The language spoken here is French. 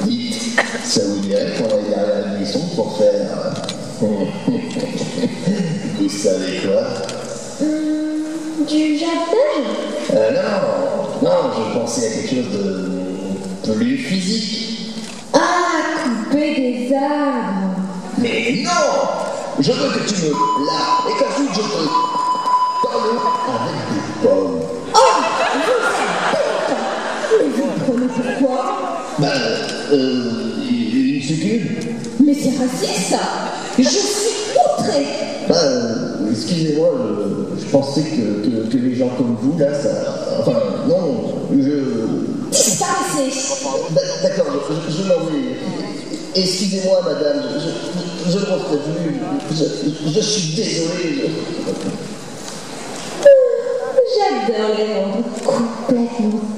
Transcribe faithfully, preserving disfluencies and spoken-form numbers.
Dites, ça vous dirait qu'on aille derrière la buisson pour faire... Vous savez quoi? Hum, du jardinage? Euh, non, non, je pensais à quelque chose de plus physique. Ah, couper des arbres. Mais non! Je veux que tu me laves et qu'ensuite je te parle avec des pommes. Oh, vous Mais vous prenez pourquoi? Ben, euh, une succube? Mais c'est raciste, ça. Je suis outrée. Ben, excusez-moi, je, je pensais que, que, que les gens comme vous, là, ça... Enfin, non, je... Disparaissez. D'accord, je, je m'en vais. Excusez-moi, madame, je, je, je ne referai plus. Je, je suis désolé. Je... J'adore les rendre complètement